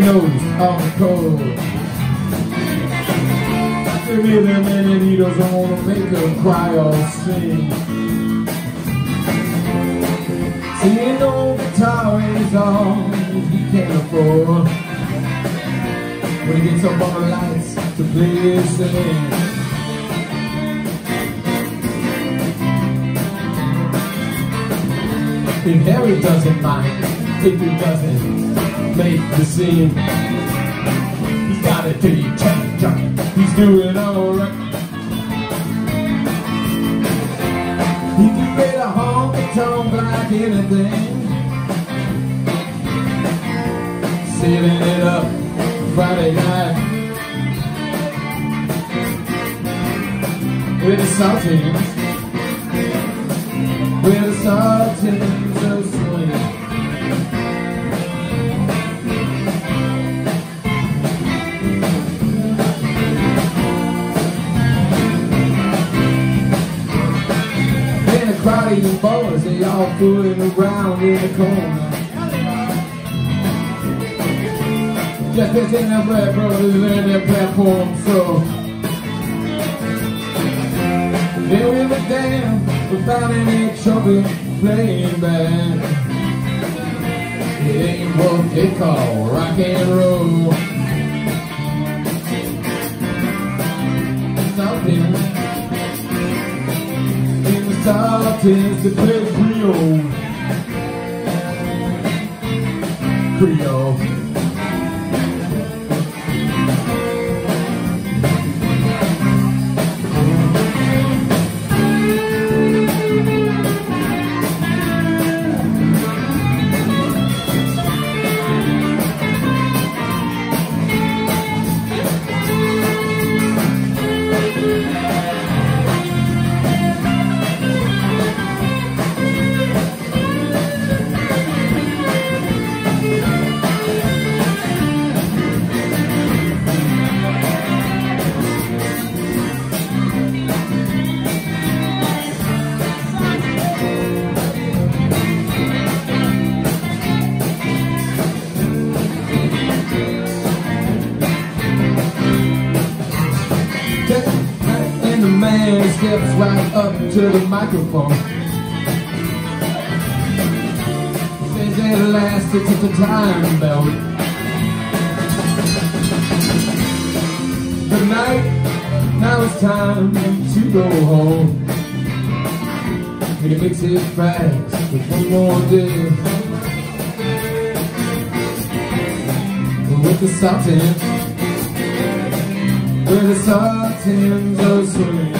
knows all the code. Give me the minute he doesn't want to make her cry or sing. Singing no guitar is all he can afford. When he gets up on the lights to play his thing. If Harry doesn't mind, if he doesn't make the scene, he's got a dirty check, he's doing alright. He can play the honky-tonk like anything, saving it up Friday night with the saltines, with the saltines of swing. And the crowd of you boys, they all fooling around in the corner. Just pitching their bread, brothers, in their platform, so they will be damned without any trouble playing band. It ain't what they call rock and roll. Saltines, in the saltines to play Creole. And the man steps right up to the microphone. Says at last it's at the time belt. Good night, now it's time to go home. And he makes his bags with one more day. With the saltines, where the saltines are swinging.